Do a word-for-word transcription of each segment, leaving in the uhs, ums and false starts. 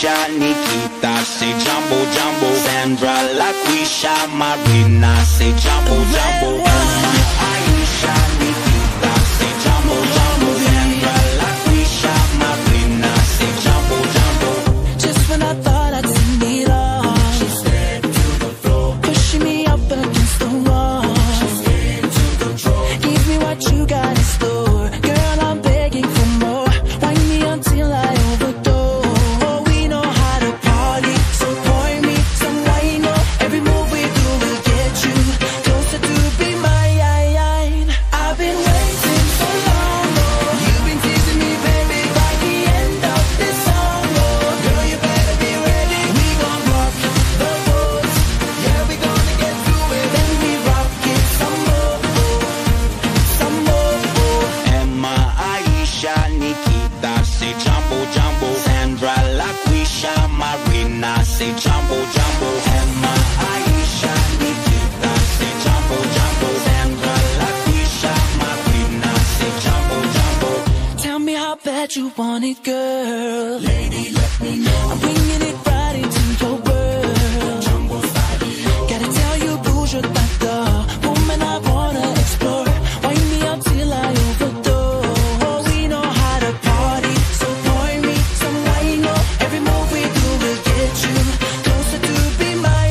Aisha, Nikita, say Jambo, Jambo. Sandra, Laquisha, Marina, say Jambo, Jambo. Emma, Aisha, Nikita, say Jambo, Jambo. Sandra, Laquisha, Marina, say Jambo, Jambo. Just when I thought I'd seen it all, she stepped to the floor, pushing me up against the wall. She's scared to control. Give me what you got in store, girl, I'm begging for more. Wind me until I overdose. We know how to party, so pour me some wine. Oh, every move we do will get you closer to be mine. I've been waiting so long, oh. You've been teasing me, baby, by the end of this song, oh. Girl, you better be ready. We gon' rock the boat. Yeah, we gonna get through it. Then we rock it some more, oh. Some more, oh. Emma, Aisha, Nikita, say Jambo, Jambo. Sandra, Laquisha, Marina, say Jambo, Jambo. Emma, Aisha, Nikita, say Jambo, Jambo. Sandra, Laquisha, Marina, say Jambo, Jambo. Tell me how bad you want it, girl. Lady, let me know. I'm bringing it right into your world. Jambo style. Gotta tell you, bouge pas the woman I wanna explore. Wind me up till I overdose. We know how to party, so pour me some wine. Oh, every move we do will get you closer to be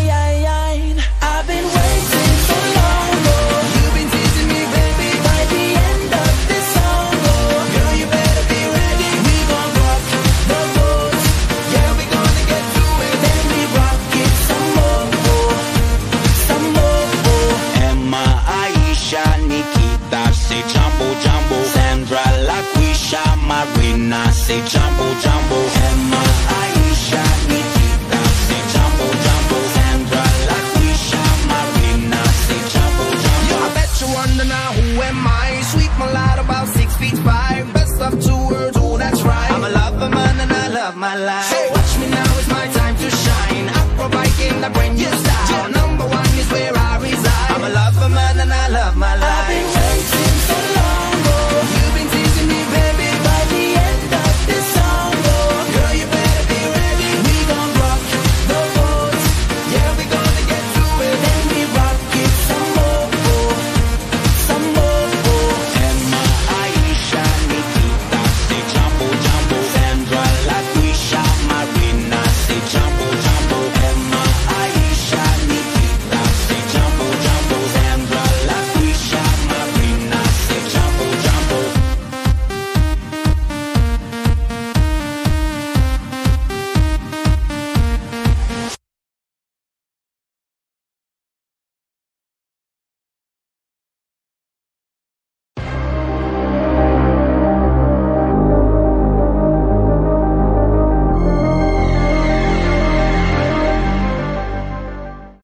mine. I've been waiting so long, oh. You've been teasing me, baby, by the end of this song, oh. Girl, you better be ready. We gon' rock the boat. Yeah, we gonna get through it. Then we rock it some more, oh. Some more, oh. Emma, Aisha, Nikita, say Jambo, Jambo. Sandra, Laquisha, Marina, say Jambo, Jambo. Emma, Aisha, Nikita, say Jambo, Jambo. Sandra, Laquisha, Marina, say Jambo, Jambo. I bet you wonder now, who am I? Sweet mulatto, about six feet five. Best of two worlds, oh that's right. I'm a lover man and I love my life.